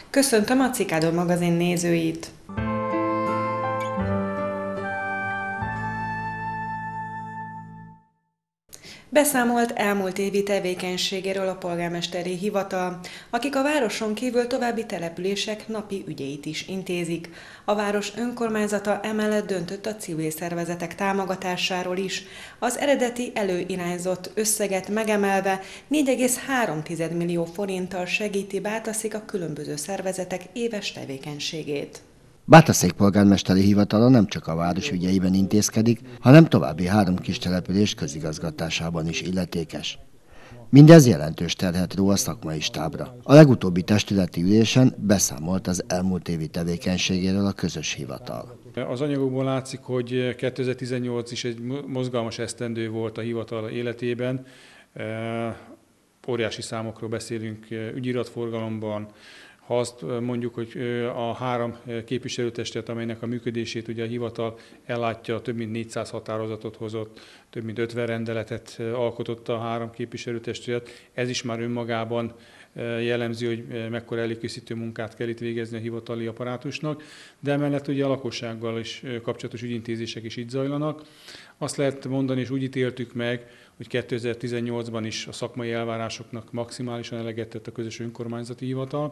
Köszöntöm a Cikádor magazin nézőit! Beszámolt elmúlt évi tevékenységéről a polgármesteri hivatal, akik a városon kívül további települések napi ügyeit is intézik. A város önkormányzata emellett döntött a civil szervezetek támogatásáról is. Az eredeti előirányzott összeget megemelve 4,3 millió forinttal segíti Bátaszék a különböző szervezetek éves tevékenységét. Bátaszék polgármesteri hivatala nem csak a város ügyeiben intézkedik, hanem további 3 kis település közigazgatásában is illetékes. Mindez jelentős terhet ró a szakmai stábra. A legutóbbi testületi ülésen beszámolt az elmúlt évi tevékenységéről a közös hivatal. Az anyagokból látszik, hogy 2018 is egy mozgalmas esztendő volt a hivatal életében. Óriási számokról beszélünk ügyiratforgalomban. Ha azt mondjuk, hogy a 3 képviselőtestület, amelynek a működését ugye a hivatal ellátja, több mint 400 határozatot hozott, több mint 50 rendeletet alkotott a 3 képviselőtestület, ez is már önmagában jellemző, hogy mekkora előkészítő munkát kell itt végezni a hivatali apparátusnak, de emellett ugye a lakossággal is kapcsolatos ügyintézések is itt zajlanak. Azt lehet mondani, és úgy ítéltük meg, hogy 2018-ban is a szakmai elvárásoknak maximálisan eleget tett a közös önkormányzati hivatal.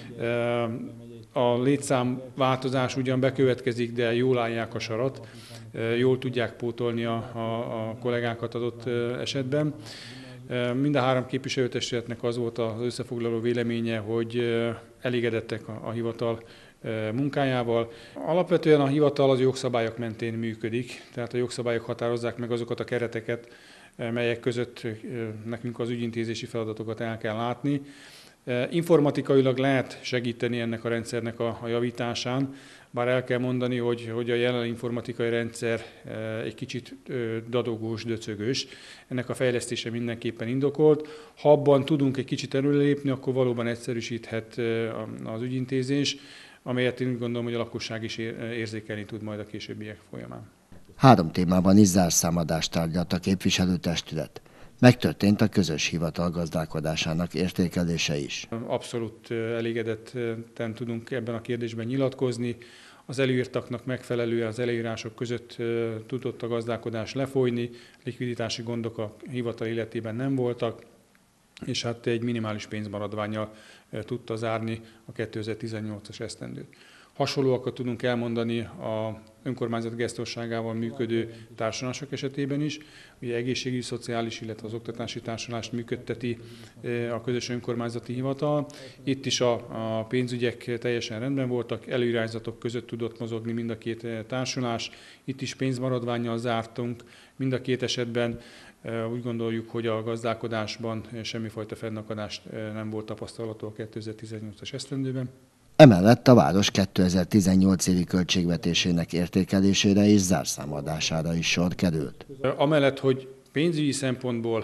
A létszám változás ugyan bekövetkezik, de jól állják a sarat, jól tudják pótolni a kollégákat adott esetben. Mind a 3 képviselőtestületnek az volt az összefoglaló véleménye, hogy elégedettek a hivatal munkájával. Alapvetően a hivatal az jogszabályok mentén működik, tehát a jogszabályok határozzák meg azokat a kereteket, melyek között nekünk az ügyintézési feladatokat el kell látni. Informatikailag lehet segíteni ennek a rendszernek a javításán, bár el kell mondani, hogy a jelenlegi informatikai rendszer egy kicsit dadogós, döcögös. Ennek a fejlesztése mindenképpen indokolt. Ha abban tudunk egy kicsit előlépni, akkor valóban egyszerűsíthet az ügyintézés, amelyet én úgy gondolom, hogy a lakosság is érzékelni tud majd a későbbiek folyamán. 3 témában is zárszámadást tárgyalt a képviselőtestület. Megtörtént a közös hivatal gazdálkodásának értékelése is. Abszolút elégedetten tudunk ebben a kérdésben nyilatkozni. Az előírtaknak megfelelően az előírások között tudott a gazdálkodás lefolyni, likviditási gondok a hivatal életében nem voltak, és hát egy minimális pénzmaradvánnyal tudta zárni a 2018-as esztendőt. Hasonlóakat tudunk elmondani a önkormányzat gesztusságával működő társulások esetében is. Ugye egészségügyi, szociális, illetve az oktatási társulást működteti a közös önkormányzati hivatal. Itt is a pénzügyek teljesen rendben voltak, előirányzatok között tudott mozogni mind a 2 társulás. Itt is pénzmaradvánnyal zártunk, mind a 2 esetben. Úgy gondoljuk, hogy a gazdálkodásban semmifajta fennakadást nem volt tapasztalható a 2018-as esztendőben. Emellett a város 2018 évi költségvetésének értékelésére és zárszámadására is sor került. Amellett, hogy pénzügyi szempontból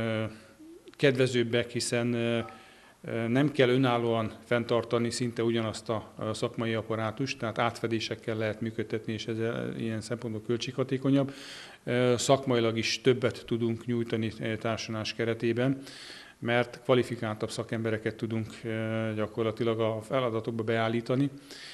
kedvezőbbek, hiszen nem kell önállóan fenntartani szinte ugyanazt a szakmai apparátust, tehát átfedésekkel lehet működtetni, és ez ilyen szempontból költséghatékonyabb. Szakmailag is többet tudunk nyújtani társulás keretében, mert kvalifikáltabb szakembereket tudunk gyakorlatilag a feladatokba beállítani.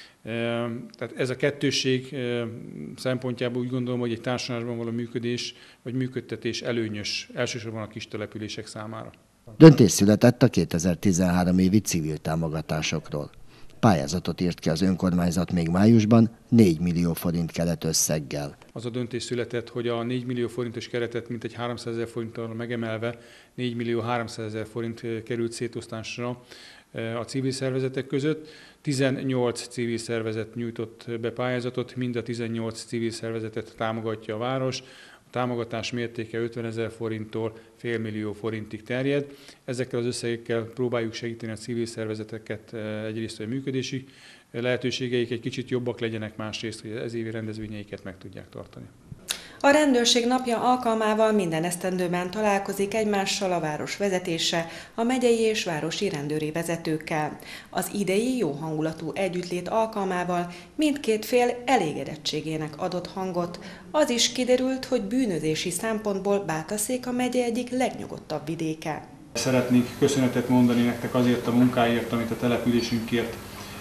Tehát ez a kettősség szempontjából úgy gondolom, hogy egy társadalomban való működés vagy működtetés előnyös, elsősorban a kis települések számára. Döntés született a 2013 évi civil támogatásokról. Pályázatot írt ki az önkormányzat még májusban 4 millió forint keretösszeggel. Az a döntés született, hogy a 4 millió forintos keretet mintegy 300 000 forinttal megemelve 4 millió 300 000 forint került szétosztásra a civil szervezetek között. 18 civil szervezet nyújtott be pályázatot, mind a 18 civil szervezetet támogatja a város. A támogatás mértéke 50 000 forinttól fél millió forintig terjed. Ezekkel az összegekkel próbáljuk segíteni a civil szervezeteket egyrészt, hogy a működési lehetőségeik egy kicsit jobbak legyenek, másrészt, hogy az évi rendezvényeiket meg tudják tartani. A rendőrség napja alkalmával minden esztendőben találkozik egymással a város vezetése, a megyei és városi rendőri vezetőkkel. Az idei jó hangulatú együttlét alkalmával mindkét fél elégedettségének adott hangot. Az is kiderült, hogy bűnözési szempontból Bátaszék a megye egyik legnyugodtabb vidéke. Szeretnék köszönetet mondani nektek azért a munkáért, amit a településünkért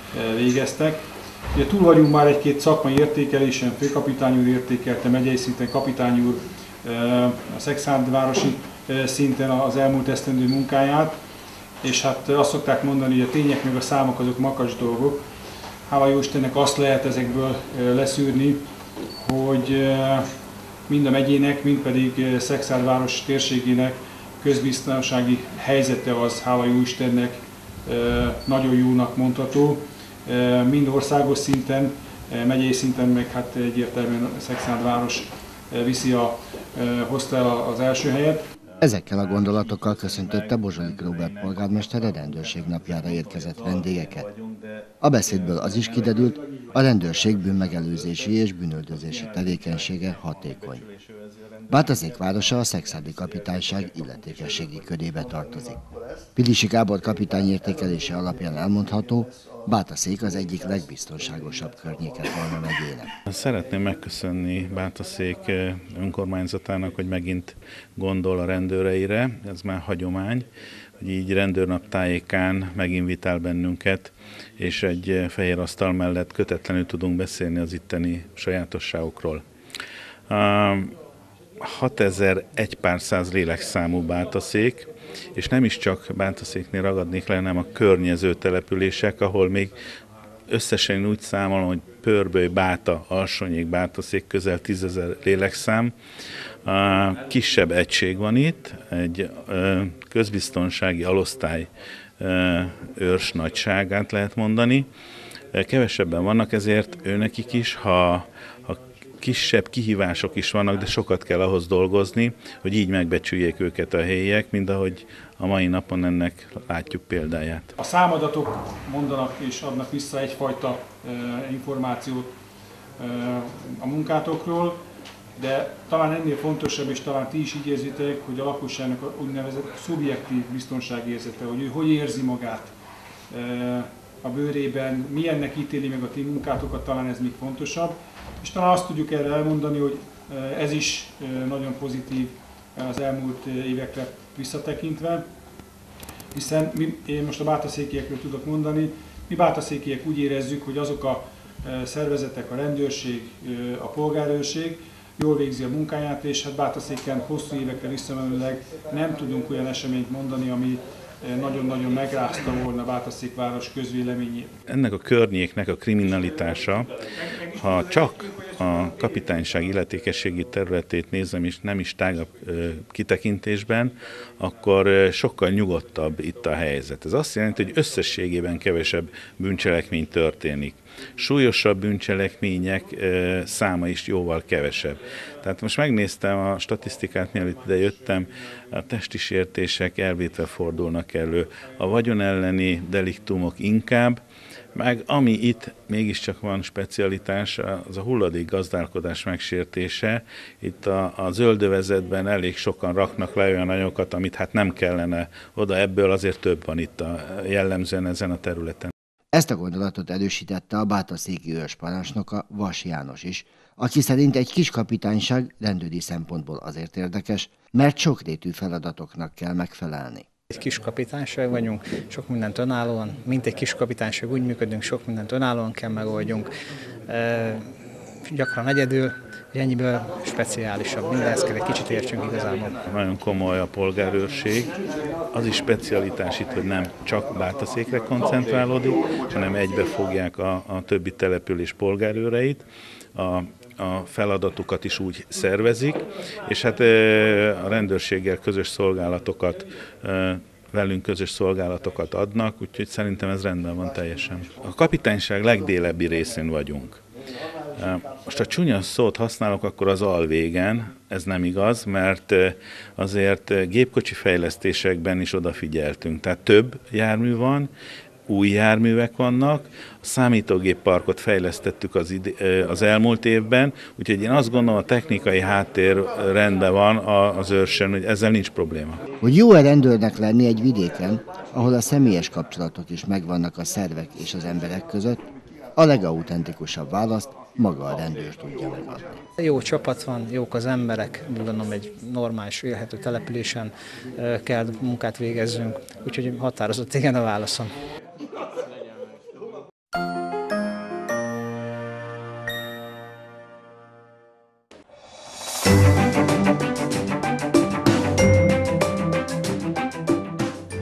végeztek. Ugye túl vagyunk már egy-két szakmai értékelésen, főkapitány úr értékelte, megyei szinten kapitány úr, a Szekszárd-városi szinten az elmúlt esztendő munkáját, és hát azt szokták mondani, hogy a tények meg a számok azok makacs dolgok. Hála jó Istennek azt lehet ezekből leszűrni, hogy mind a megyének, mind pedig Szekszárd-város térségének közbiztonsági helyzete az, hála jó Istennek, nagyon jónak mondható. Mind országos szinten, megyei szinten, meg hát egyértelműen Szekszárd-város hozta el az első helyet. Ezekkel a gondolatokkal köszöntötte Bozsolyik Róbert polgármester a rendőrség napjára érkezett vendégeket. A beszédből az is kiderült, a rendőrség bűnmegelőzési és bűnöldözési tevékenysége hatékony. Bátaszék városa a szekszárdi kapitányság illetékességi körébe tartozik. Pilisi Gábor kapitány értékelése alapján elmondható, Bátaszék az egyik legbiztonságosabb környéket van a megyének. Szeretném megköszönni Bátaszék önkormányzatának, hogy megint gondol a rendőreire, ez már hagyomány, hogy így rendőrnap tájékán meginvitál bennünket, és egy fehér asztal mellett kötetlenül tudunk beszélni az itteni sajátosságokról. 6001 pár száz lélekszámú Bátaszék, és nem is csak Bátaszéknél ragadnék le, hanem a környező települések, ahol még összesen úgy számolom, hogy Pörböly, Báta, Alsonyék, Bátaszék közel 10 000 lélekszám. Kisebb egység van itt, egy közbiztonsági alosztály őrs nagyságát lehet mondani. Kevesebben vannak, ezért őnekik is, ha kisebb kihívások is vannak, de sokat kell ahhoz dolgozni, hogy így megbecsüljék őket a helyiek, mint ahogy a mai napon ennek látjuk példáját. A számadatok mondanak és adnak vissza egyfajta információt a munkátokról, de talán ennél fontosabb, és talán ti is így érzitek, hogy a lakosságnak a úgynevezett szubjektív biztonságérzete, hogy ő hogy érzi magát a bőrében, milyennek ítéli meg a ti munkátokat, talán ez még fontosabb. És talán azt tudjuk erre elmondani, hogy ez is nagyon pozitív az elmúlt évekre visszatekintve, hiszen én most a bátaszékiekről tudok mondani, mi bátaszékiek úgy érezzük, hogy azok a szervezetek, a rendőrség, a polgárőrség jól végzi a munkáját, és hát Bátaszéken hosszú évekre visszamenőleg nem tudunk olyan eseményt mondani, ami nagyon-nagyon megrázta volna Bátaszék város közvéleményét. Ennek a környéknek a kriminalitása, ha csak a kapitányság illetékességi területét nézem, és nem is tágabb kitekintésben, akkor sokkal nyugodtabb itt a helyzet. Ez azt jelenti, hogy összességében kevesebb bűncselekmény történik. Súlyosabb bűncselekmények száma is jóval kevesebb. Tehát most megnéztem a statisztikát, mielőtt ide jöttem, a testi sértések elvétve fordulnak elő, a vagyon elleni deliktumok inkább, meg ami itt mégiscsak van specialitás, az a hulladék gazdálkodás megsértése. Itt a zöldövezetben elég sokan raknak le olyan anyagokat, amit hát nem kellene oda, ebből azért több van itt jellemzően ezen a területen. Ezt a gondolatot erősítette a bátaszéki őrsparancsnoka, Vas János is, aki szerint egy kis kapitányság rendőri szempontból azért érdekes, mert sokrétű feladatoknak kell megfelelni. Egy kis kapitányság vagyunk, sok mindent önállóan, mint egy kis kapitányság úgy működünk, sok mindent önállóan kell megoldjunk, gyakran egyedül, ennyiből speciálisabb, mindenhez kell egy kicsit értsünk igazából. Nagyon komoly a polgárőrség, az is specialitás itt, hogy nem csak Bátaszékre koncentrálódik, hanem egybe fogják a többi település polgárőreit, a feladatukat is úgy szervezik, és hát a rendőrséggel közös szolgálatokat, velünk közös szolgálatokat adnak, úgyhogy szerintem ez rendben van teljesen. A kapitányság legdélebbi részén vagyunk. Most ha csúnya szót használok, akkor az alvégen, ez nem igaz, mert azért gépkocsi fejlesztésekben is odafigyeltünk. Tehát több jármű van, új járművek vannak, a számítógépparkot fejlesztettük az elmúlt évben, úgyhogy én azt gondolom, a technikai háttér rendben van az őrsön, hogy ezzel nincs probléma. Hogy jó-e rendőrnek lenni egy vidéken, ahol a személyes kapcsolatok is megvannak a szervek és az emberek között, a legautentikusabb választ maga a rendőr tudja megadni. Jó csapat van, jók az emberek, gondolom egy normális, élhető településen kell munkát végezzünk, úgyhogy határozott igen a válaszom.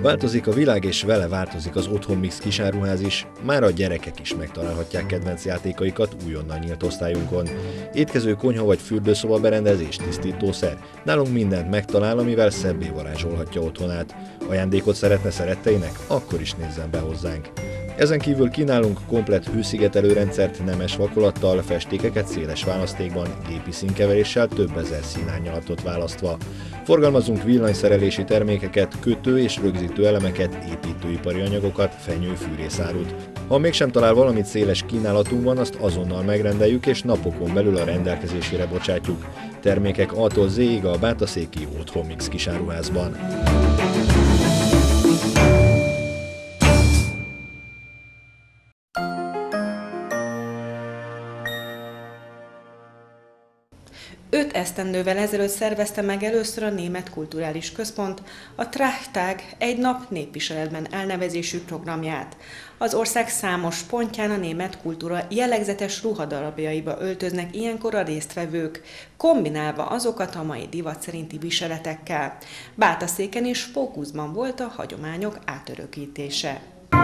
Változik a világ, és vele változik az Otthon Mix kisáruház is, már a gyerekek is megtalálhatják kedvenc játékaikat újonnan nyílt osztályunkon. Étkező, konyha vagy fürdőszoba berendezés, tisztítószer. Nálunk mindent megtalál, amivel szebbé varázsolhatja otthonát. Ajándékot szeretne szeretteinek? Akkor is nézzen be hozzánk. Ezen kívül kínálunk komplett hőszigetelőrendszert nemes vakolattal, festékeket széles választékban, gépi színkeveréssel, több ezer színárnyalatot választva. Forgalmazunk villanyszerelési termékeket, kötő és rögzítő elemeket, építőipari anyagokat, fenyő-fűrészárut. Ha mégsem talál valamit széles kínálatunkban, azt azonnal megrendeljük és napokon belül a rendelkezésére bocsátjuk. Termékek A-tól Z-ig a Bátaszéki Otthon Mix kisáruházban. Öt esztendővel ezelőtt szervezte meg először a Német Kulturális Központ a Trachtag egy nap népviseletben elnevezésű programját. Az ország számos pontján a német kultúra jellegzetes ruhadarabjaiba öltöznek ilyenkor a résztvevők, kombinálva azokat a mai divat szerinti viseletekkel. Bátaszéken is fókuszban volt a hagyományok átörökítése.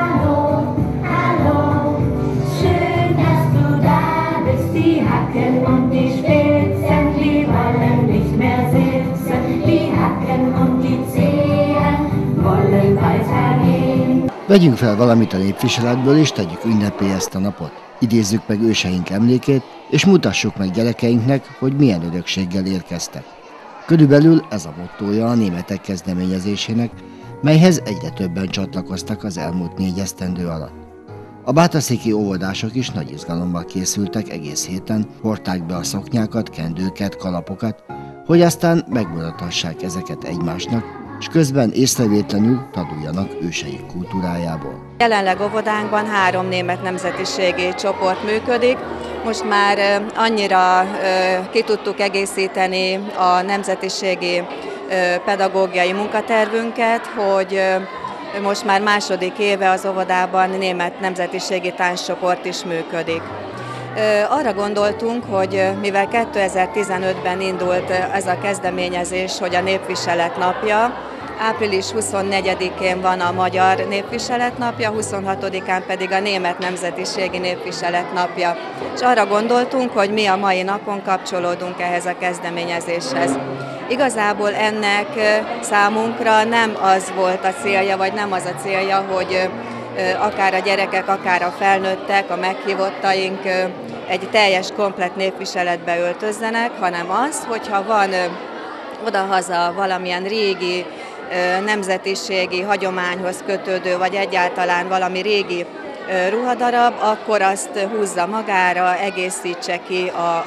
Vegyünk fel valamit a népviseletből, és tegyük ünnepé ezt a napot. Idézzük meg őseink emlékét, és mutassuk meg gyerekeinknek, hogy milyen örökséggel érkeztek. Körülbelül ez a mottója a németek kezdeményezésének, melyhez egyre többen csatlakoztak az elmúlt 4 esztendő alatt. A bátaszéki óvodások is nagy izgalommal készültek egész héten, hordták be a szoknyákat, kendőket, kalapokat, hogy aztán megmutathassák ezeket egymásnak, és közben észrevétlenül tanuljanak őseik kultúrájából. Jelenleg óvodánkban 3 német nemzetiségi csoport működik. Most már annyira ki tudtuk egészíteni a nemzetiségi pedagógiai munkatervünket, hogy most már második éve az óvodában német nemzetiségi tánccsoport is működik. Arra gondoltunk, hogy mivel 2015-ben indult ez a kezdeményezés, hogy a népviselet napja, április 24-én van a magyar népviselet napja, 26-án pedig a német nemzetiségi népviselet napja. És arra gondoltunk, hogy mi a mai napon kapcsolódunk ehhez a kezdeményezéshez. Igazából ennek számunkra nem az volt a célja, vagy nem az a célja, hogy akár a gyerekek, akár a felnőttek, a meghívottaink egy teljes, komplett népviseletbe öltözzenek, hanem az, hogyha van odahaza valamilyen régi nemzetiségi hagyományhoz kötődő, vagy egyáltalán valami régi ruhadarab, akkor azt húzza magára, egészítse ki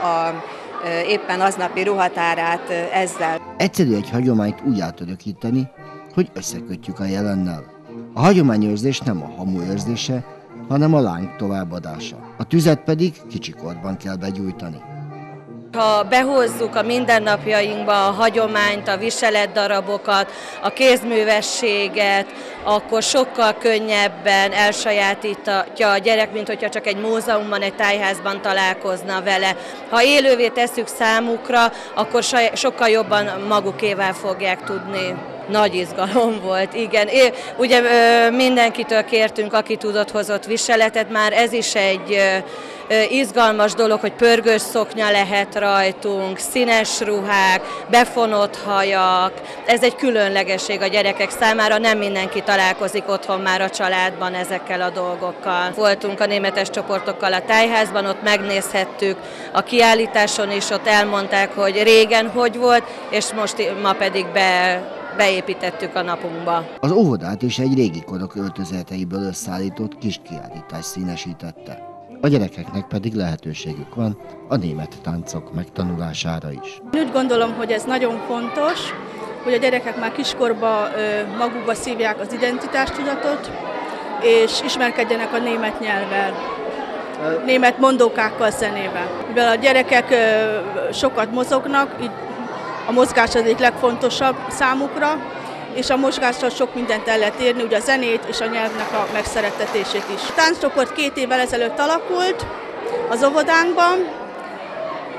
éppen aznapi ruhatárát ezzel. Egyszerű egy hagyományt úgy átörökíteni, hogy összekötjük a jelennel. A hagyományőrzés nem a hamu őrzése, hanem a láng továbbadása. A tüzet pedig kicsikorban kell begyújtani. Ha behozzuk a mindennapjainkba a hagyományt, a viseletdarabokat, a kézművességet, akkor sokkal könnyebben elsajátítja a gyerek, mint hogyha csak egy múzeumban, egy tájházban találkozna vele. Ha élővé tesszük számukra, akkor sokkal jobban magukévá fogják tudni. Nagy izgalom volt, igen. Ugye mindenkitől kértünk, aki tudott, hozott viseletet, már ez is egy izgalmas dolog, hogy pörgős szoknya lehet rajtunk, színes ruhák, befonott hajak. Ez egy különlegesség a gyerekek számára, nem mindenki találkozik otthon már a családban ezekkel a dolgokkal. Voltunk a németes csoportokkal a tájházban, ott megnézhettük a kiállításon is, ott elmondták, hogy régen hogy volt, és ma pedig beépítettük a napunkba. Az óvodát is egy régi korok öltözeteiből összeállított kis kiállítás színesítette. A gyerekeknek pedig lehetőségük van a német táncok megtanulására is. Úgy gondolom, hogy ez nagyon fontos, hogy a gyerekek már kiskorban magukba szívják az identitástudatot, és ismerkedjenek a német nyelvvel, német mondókákkal, zenével. Mivel a gyerekek sokat mozognak, így a mozgás az egyik legfontosabb számukra, és a mozgással sok mindent el lehet érni, ugye a zenét és a nyelvnek a megszerettetését is. A tánccsoport 2 évvel ezelőtt alakult az óvodánkban.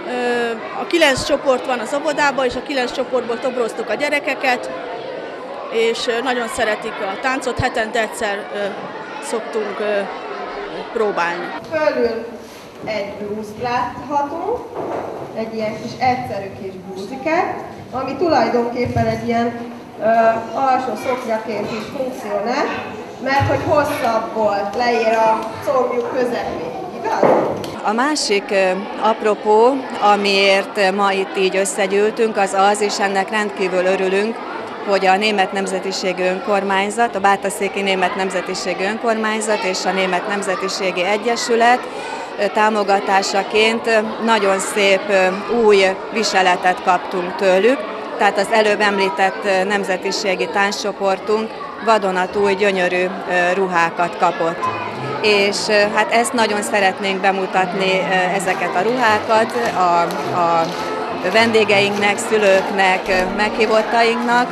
A 9 csoport van az óvodában, és a 9 csoportból toboroztuk a gyerekeket, és nagyon szeretik a táncot, hetente egyszer szoktunk próbálni. Fölül egy blúzt láthatunk, egy ilyen kis egyszerű kis blúzikát, ami tulajdonképpen egy ilyen alsó szoknyaként is funkcionál, mert hogy hosszabb volt, leér a combjuk közepéig, igaz? A másik apropó, amiért ma itt így összegyűltünk, az az, és ennek rendkívül örülünk, hogy a Német Nemzetiségű Önkormányzat, a Bátaszéki Német Nemzetiségű Önkormányzat és a Német Nemzetiségi Egyesület támogatásaként nagyon szép új viseletet kaptunk tőlük, tehát az előbb említett nemzetiségi tánccsoportunk vadonatúj gyönyörű ruhákat kapott. És hát ezt nagyon szeretnénk bemutatni, ezeket a ruhákat a vendégeinknek, szülőknek, meghívottainknak.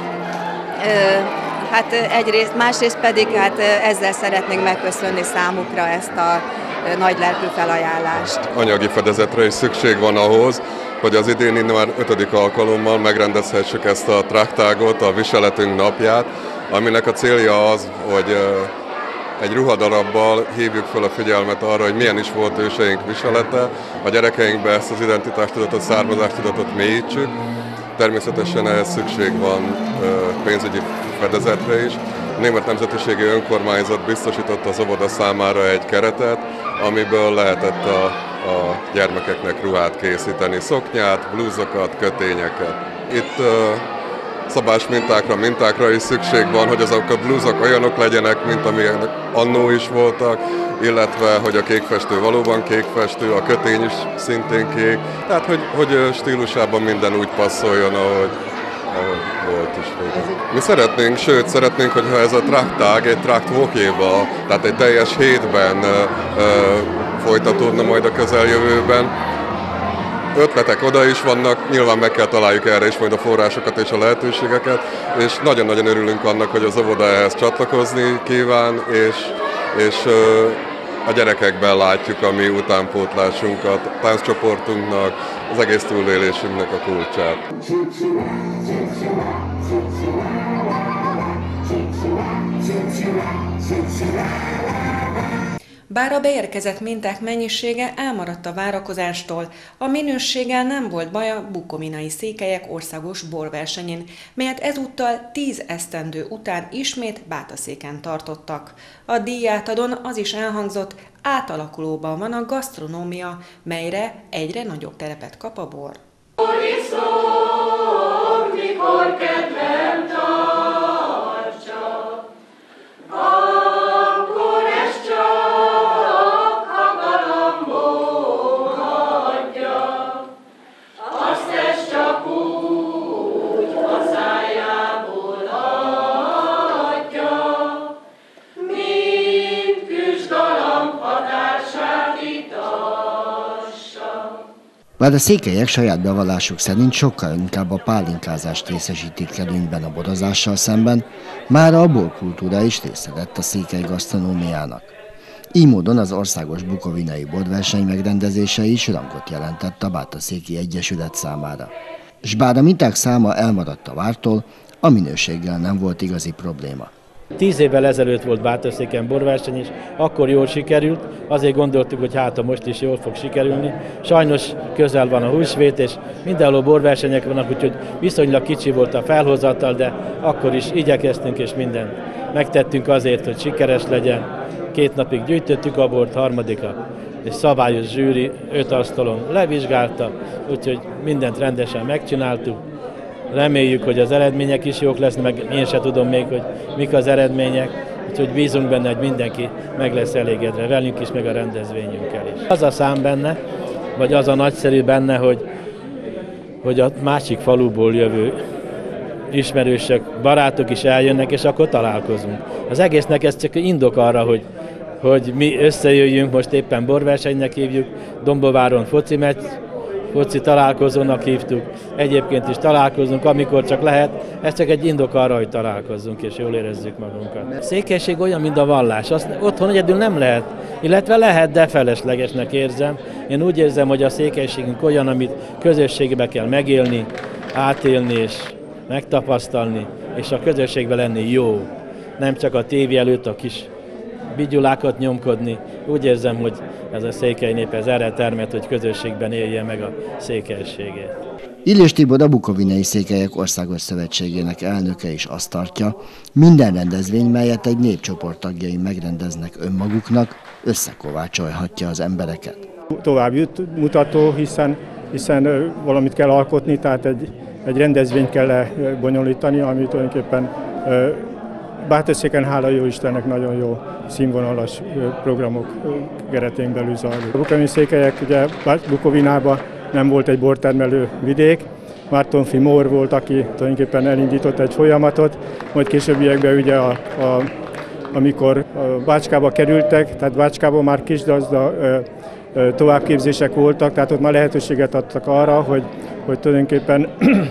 Hát egyrészt, másrészt pedig hát ezzel szeretnénk megköszönni számukra ezt a nagylelkű felajánlást. Anyagi fedezetre is szükség van ahhoz, hogy az idén már 5. alkalommal megrendezhessük ezt a traktágot, a viseletünk napját, aminek a célja az, hogy egy ruhadarabbal hívjuk fel a figyelmet arra, hogy milyen is volt őseink viselete, a gyerekeinkbe ezt az identitástudatot, származástudatot mélyítsük. Természetesen ehhez szükség van pénzügyi fedezetre is. A Német Nemzetiségi Önkormányzat biztosította az óvoda számára egy keretet, amiből lehetett a gyermekeknek ruhát készíteni, szoknyát, blúzokat, kötényeket. Itt szabás mintákra is szükség van, hogy azok a blúzok olyanok legyenek, mint amilyenek annó is voltak, illetve hogy a kékfestő valóban kékfestő, a kötény is szintén kék, tehát hogy stílusában minden úgy passzoljon, ahogy volt is. Mi szeretnénk, hogyha ez a traktág egy traktvókéba, tehát egy teljes hétben folytatódna majd a közeljövőben. Ötletek oda is vannak, nyilván meg kell találjuk erre is majd a forrásokat és a lehetőségeket, és nagyon-nagyon örülünk annak, hogy az óvoda ehhez csatlakozni kíván, és a gyerekekben látjuk a mi utánpótlásunkat, a tánccsoportunknak, az egész túlélésünknek a kulcsát. Bár a beérkezett minták mennyisége elmaradt a várakozástól, a minőséggel nem volt baj a bukovinai székelyek országos borversenyén, melyet ezúttal 10 esztendő után ismét Bátaszéken tartottak. A díjátadón az is elhangzott, átalakulóban van a gasztronómia, melyre egyre nagyobb terepet kap a bor. Mikor kedvem tartsa, akkor ez csak a galambból hagyja, azt ez csak úgy hazájából adja, mint küsgalamb hatását itassa. Bár a székelyek saját bevallásuk szerint sokkal inkább a pálinkázást részesítik előnyben a borozással szemben, mára a borkultúra is része lett a székely gasztronómiának. Így módon az országos bukovinai borverseny megrendezése is rangot jelentett a Bátaszéki Egyesület számára. S bár a minták száma elmaradt a vártól, a minőséggel nem volt igazi probléma. 10 évvel ezelőtt volt Bátaszéken borverseny, és akkor jól sikerült, azért gondoltuk, hogy hát most is jól fog sikerülni. Sajnos közel van a húsvét, és mindenhol borversenyek vannak, úgyhogy viszonylag kicsi volt a felhozatal, de akkor is igyekeztünk, és mindent megtettünk azért, hogy sikeres legyen. 2 napig gyűjtöttük a bort, harmadika, és szabályos zsűri 5 asztalon levizsgálta, úgyhogy mindent rendesen megcsináltuk. Reméljük, hogy az eredmények is jók lesznek, meg én se tudom még, hogy mik az eredmények, úgyhogy bízunk benne, hogy mindenki meg lesz elégedve velünk is, meg a rendezvényünkkel is. Az a szám benne, vagy az a nagyszerű benne, hogy a másik faluból jövő ismerősök, barátok is eljönnek, és akkor találkozunk. Az egésznek ez csak indok arra, hogy mi összejöjjünk, most éppen borversenynek hívjuk, Dombováron foci találkozónak hívtuk, egyébként is találkozunk, amikor csak lehet, ez csak egy indok arra, hogy találkozzunk és jól érezzük magunkat. A székelység olyan, mint a vallás, azt otthon egyedül nem lehet, illetve lehet, de feleslegesnek érzem. Én úgy érzem, hogy a székelységünk olyan, amit közösségbe kell megélni, átélni, és megtapasztalni, és a közösségben lenni jó. Nem csak a tévé előtt a kis bigyulákat nyomkodni. Úgy érzem, hogy ez a székely nép ez erre termett, hogy közösségben élje meg a székelységét. Illés Tibor, a Bukovinai Székelyek Országos Szövetségének elnöke is azt tartja, minden rendezvény, melyet egy népcsoport tagjai megrendeznek önmaguknak, összekovácsolhatja az embereket. Tovább mutató, hiszen valamit kell alkotni, tehát egy rendezvényt kell bonyolítani, ami tulajdonképpen Bátorszéken, hála jó Istennek, nagyon jó színvonalas programok keretén belül zajlik. A bukovinai székelyek, ugye Bukovinában nem volt egy bortermelő vidék, Mártonfi Mór volt, aki tulajdonképpen elindított egy folyamatot, majd későbbiekben ugye amikor Bácskába kerültek, tehát Bácskában már kisgazda továbbképzések voltak, tehát ott már lehetőséget adtak arra, hogy tulajdonképpen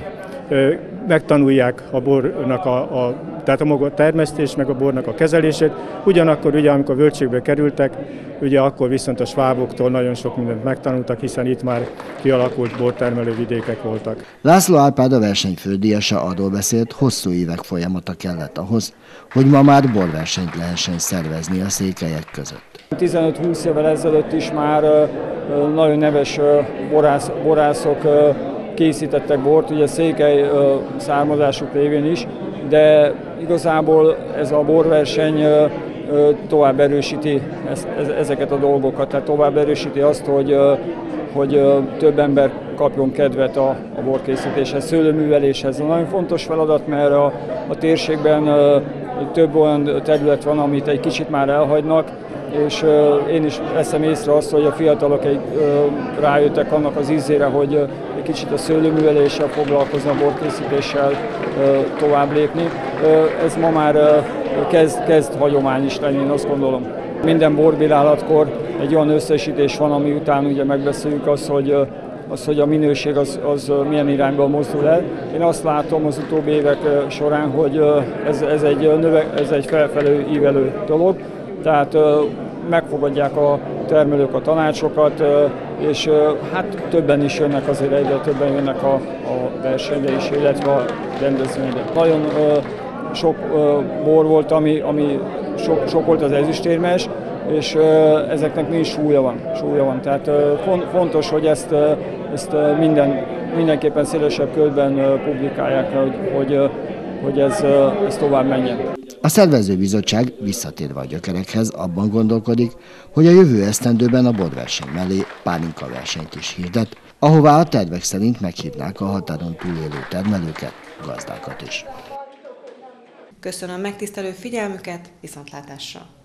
megtanulják a bornak tehát a maga termesztés, meg a bornak a kezelését. Ugyanakkor, ugye, amikor Völgységbe kerültek, ugye akkor viszont a sváboktól nagyon sok mindent megtanultak, hiszen itt már kialakult bortermelő vidékek voltak. László Árpád, a verseny fődíjasa, arról beszélt, hosszú évek folyamata kellett ahhoz, hogy ma már borversenyt lehessen szervezni a székelyek között. 15-20 évvel ezelőtt is már nagyon neves borászok készítettek bort, ugye székely származásuk révén is, de igazából ez a borverseny tovább erősíti ezeket a dolgokat, tehát tovább erősíti azt, hogy több ember kapjon kedvet a borkészítéshez, szőlőműveléshez. Ez nagyon fontos feladat, mert a térségben több olyan terület van, amit egy kicsit már elhagynak, és én is veszem észre azt, hogy a fiatalok rájöttek annak az ízére, hogy egy kicsit a szőlőműveléssel foglalkozni, a borkészítéssel tovább lépni. Ez ma már kezd hagyomány is lenni, én azt gondolom. Minden borbírálatkor egy olyan összesítés van, ami után ugye megbeszéljük azt, hogy a minőség az milyen irányba mozdul el. Én azt látom az utóbbi évek során, hogy ez egy felfelé ívelő dolog, tehát megfogadják a termelők a tanácsokat, és hát többen is jönnek, azért egyre többen jönnek a versenyre is, illetve a rendezvényre. Nagyon sok bor volt, ami sok volt az ezüstérmes, és ezeknek mindig súlya van. Tehát fontos, hogy ezt mindenképpen szélesebb körben publikálják, hogy ez tovább menjen. A szervezőbizottság visszatérve a gyökerekhez abban gondolkodik, hogy a jövő esztendőben a borverseny mellé pálinka versenyt is hirdet, ahová a tervek szerint meghívnák a határon túlélő termelőket, gazdákat is. Köszönöm megtisztelő figyelmüket, viszontlátásra!